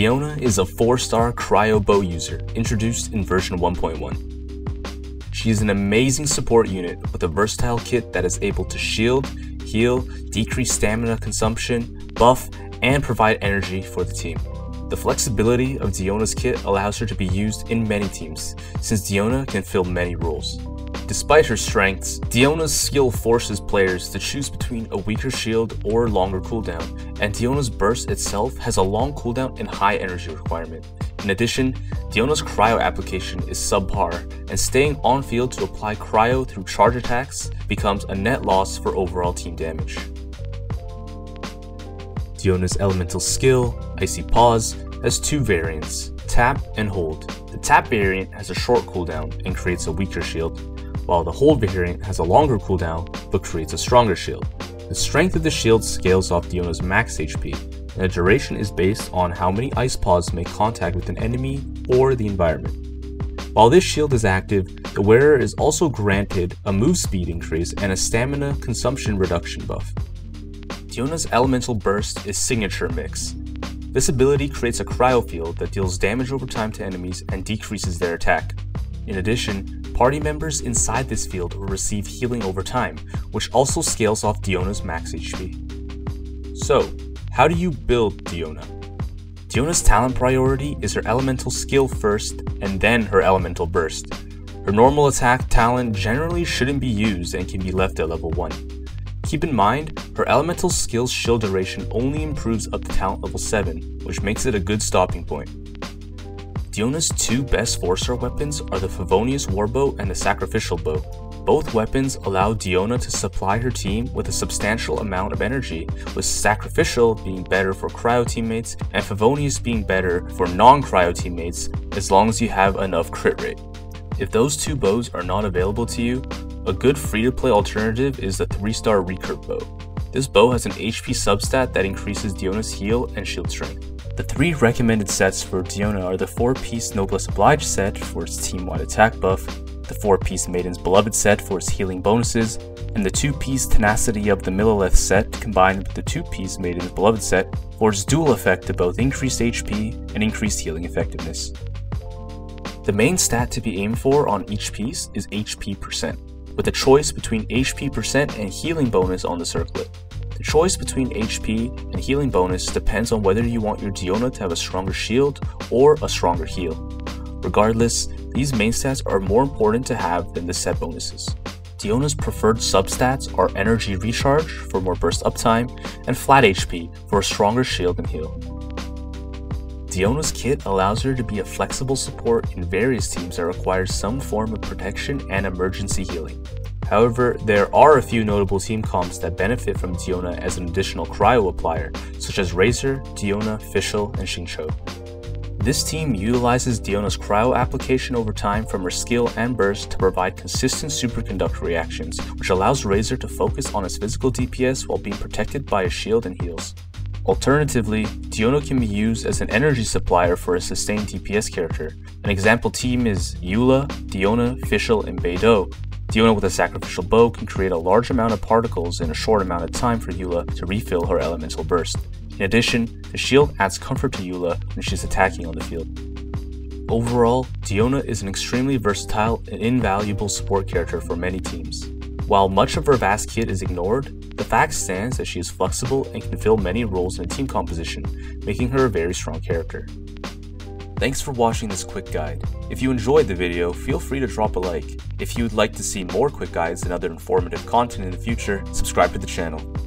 Diona is a 4-star cryo bow user, introduced in version 1.1. She is an amazing support unit with a versatile kit that is able to shield, heal, decrease stamina consumption, buff, and provide energy for the team. The flexibility of Diona's kit allows her to be used in many teams, since Diona can fill many roles. Despite her strengths, Diona's skill forces players to choose between a weaker shield or longer cooldown, and Diona's burst itself has a long cooldown and high energy requirement. In addition, Diona's cryo application is subpar, and staying on field to apply cryo through charge attacks becomes a net loss for overall team damage. Diona's elemental skill, Icy Pause, has two variants, Tap and Hold. The Tap variant has a short cooldown and creates a weaker shield, while the Hold variant has a longer cooldown but creates a stronger shield. The strength of the shield scales off Diona's max HP, and the duration is based on how many Ice Paws make contact with an enemy or the environment. While this shield is active, the wearer is also granted a move speed increase and a stamina consumption reduction buff. Diona's elemental burst is Signature Mix. This ability creates a cryo field that deals damage over time to enemies and decreases their attack. In addition, party members inside this field will receive healing over time, which also scales off Diona's max HP. So, how do you build Diona? Diona's talent priority is her elemental skill first, and then her elemental burst. Her normal attack talent generally shouldn't be used and can be left at level 1. Keep in mind, her elemental skill's shield duration only improves up to talent level 7, which makes it a good stopping point. Diona's two best 4-star weapons are the Favonius Warbow and the Sacrificial Bow. Both weapons allow Diona to supply her team with a substantial amount of energy, with Sacrificial being better for cryo teammates and Favonius being better for non-cryo teammates as long as you have enough crit rate. If those two bows are not available to you, a good free-to-play alternative is the 3-star Recurve Bow. This bow has an HP substat that increases Diona's heal and shield strength. The 3 recommended sets for Diona are the 4-piece Noblesse Oblige set for its team-wide attack buff, the 4-piece Maiden's Beloved set for its healing bonuses, and the 2-piece Tenacity of the Millelith set combined with the 2-piece Maiden's Beloved set for its dual effect to both increased HP and increased healing effectiveness. The main stat to be aimed for on each piece is HP percent, with a choice between HP percent and healing bonus on the circlet. The choice between HP and healing bonus depends on whether you want your Diona to have a stronger shield or a stronger heal. Regardless, these main stats are more important to have than the set bonuses. Diona's preferred substats are Energy Recharge for more burst uptime and Flat HP for a stronger shield and heal. Diona's kit allows her to be a flexible support in various teams that require some form of protection and emergency healing. However, there are a few notable team comps that benefit from Diona as an additional cryo applier, such as Razor, Diona, Fischl, and Xingqiu. This team utilizes Diona's cryo application over time from her skill and burst to provide consistent superconductor reactions, which allows Razor to focus on his physical DPS while being protected by his shield and heals. Alternatively, Diona can be used as an energy supplier for a sustained DPS character. An example team is Eula, Diona, Fischl, and Beidou. Diona with a Sacrificial Bow can create a large amount of particles in a short amount of time for Eula to refill her elemental burst. In addition, the shield adds comfort to Eula when she's attacking on the field. Overall, Diona is an extremely versatile and invaluable support character for many teams. While much of her vast kit is ignored, the fact stands that she is flexible and can fill many roles in a team composition, making her a very strong character. Thanks for watching this quick guide. If you enjoyed the video, feel free to drop a like. If you would like to see more quick guides and other informative content in the future, subscribe to the channel.